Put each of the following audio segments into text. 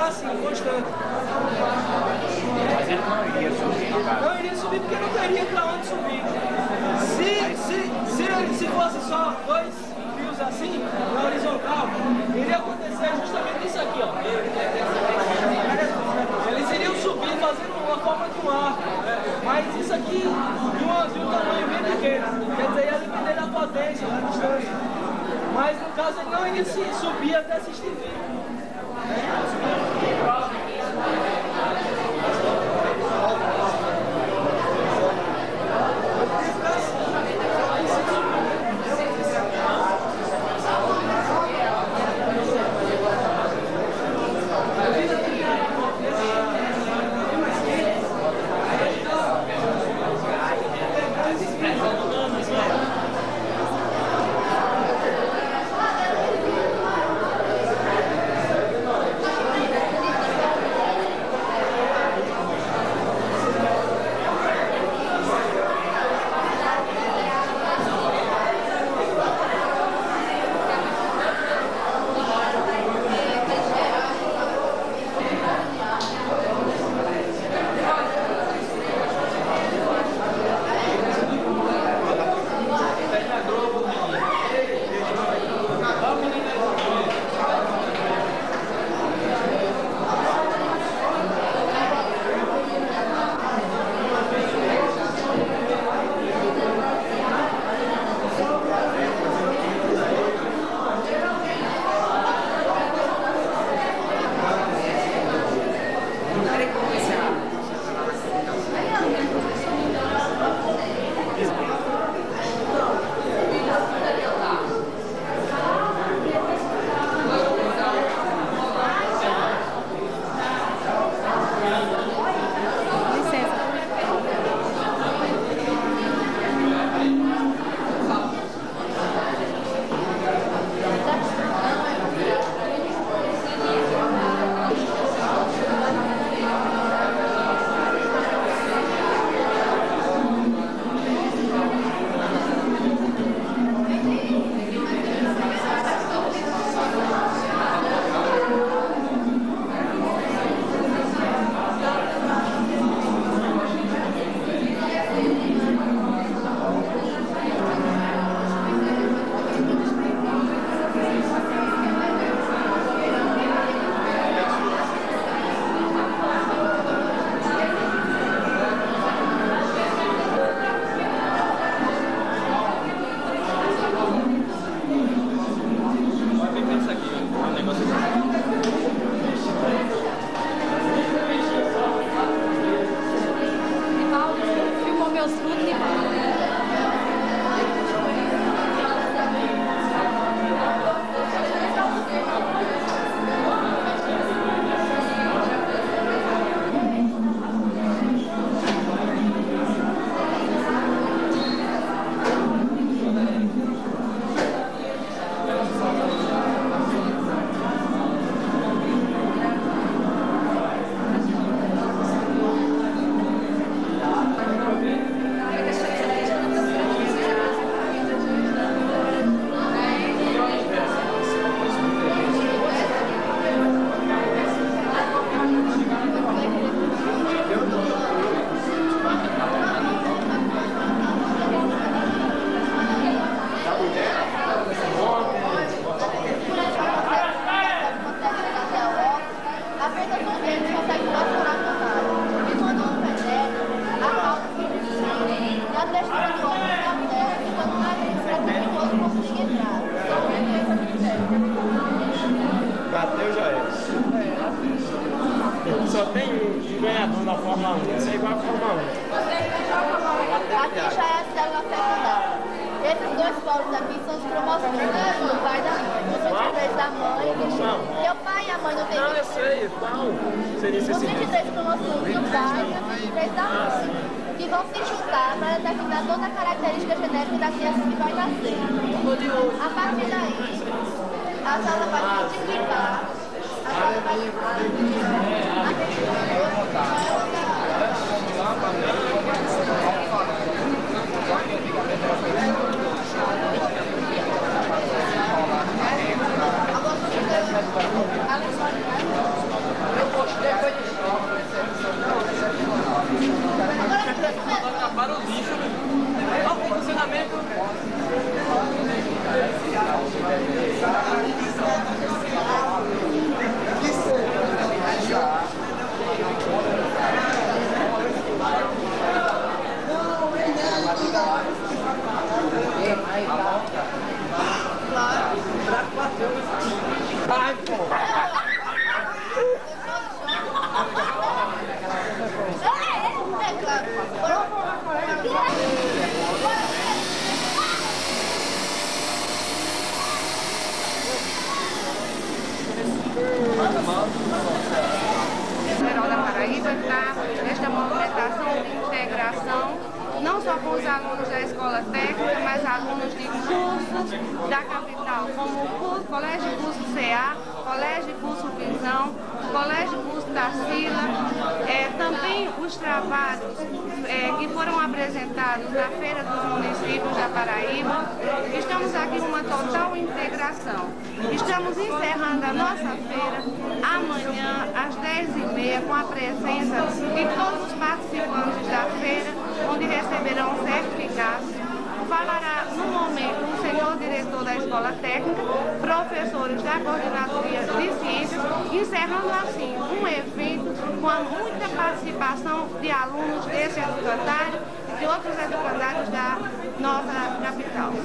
ficar assim, constante. Mas ele não iria subir, cara. Não iria subir porque não teria para onde subir. Se fosse só dois fios assim, na horizontal, iria acontecer justamente isso aqui, ó. Eles iriam subir fazendo uma forma de um arco, mas isso aqui de um tamanho bem pequeno, quer dizer, ia depender da potência, da distância. Mas no caso ele não iria se subir até se estender. Bateu, já é. Só tem um ganhador da Fórmula 1. Isso é igual a Fórmula 1. Aqui já é a célula secundária. Esses dois polos aqui são os cromossomos do pai e da mãe. Os 23 da mãe. Porque o pai e a mãe não tem. Não, eu sei. Qual seria esse Os 23 cromossomos do pai e os 23 da mãe. Que vão se juntar para determinar toda a característica genética da criança que vai nascer. A partir daí, a célula vai se multiplicar. A célula vai se multiplicar. Agora, para o lixo. Olha o funcionamento. Ai, pô. Federal da Paraíba está nesta movimentação de integração, não só com os alunos da escola técnica, mas alunos de cursos da capital, como o Colégio Curso CA, Colégio Curso Visão, Colégio Curso Tarsila, também os trabalhos que foram apresentados na Feira dos Municípios da Paraíba. Estamos aqui em uma total integração. Estamos encerrando a nossa feira amanhã às 10h30 com a presença de todos os participantes da feira, onde receberão certificados. Falará no momento o senhor diretor da Escola Técnica, professores da Coordenadoria de Ciências, encerrando assim um evento com muita participação de alunos desse educandário e de outros educandários da nossa capital.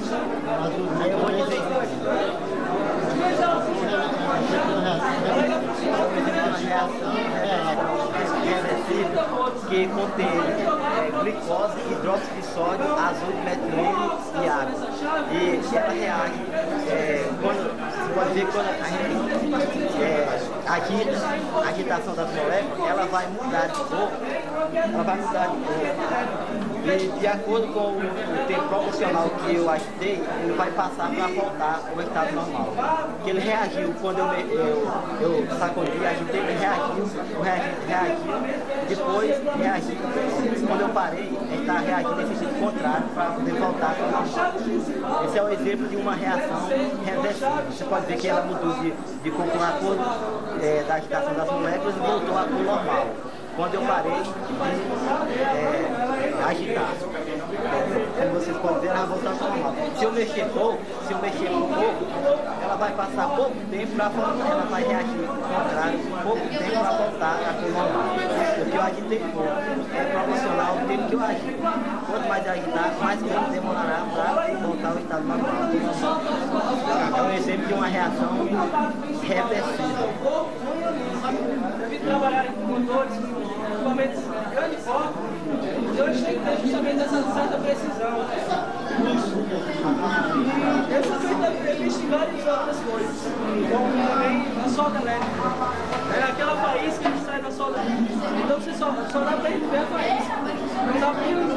Que contém glicose, hidróxido de sódio, azul de metileno e água. E ela reage, você pode ver quando a gente a agitação das moléculas, ela vai mudar de cor, E de acordo com o tempo proporcional que eu agitei, ele vai passar para voltar ao estado normal. Que ele reagiu quando eu sacudi, agitei, ele reagiu, depois reagiu. Quando eu parei, ele está reagindo nesse sentido contrário para poder voltar para o normal. Esse é o exemplo de uma reação reversível. Você pode ver que ela mudou de cor com a cor da agitação das moléculas e voltou à cor normal. Quando eu parei de agitar. Como vocês podem ver, ela vai voltar ao normal. Se eu mexer um pouco, ela vai passar pouco tempo para voltar, ela vai reagir ao contrário, pouco tempo para voltar à cor normal. Porque eu agitei pouco, é proporcional ao tempo que eu agi. Quanto mais eu agitar, mais tempo demorará para voltar ao estado normal. É um exemplo de uma reação reversível. Eu vim trabalhar com motores, equipamentos de grande porte, e hoje tem que ter justamente essa certa precisão. Eu sou feito em várias outras coisas, como também a solda elétrica. É aquela faísca que sai da solda elétrica. Então você só dá para ele ver a faísca. Não dá para ele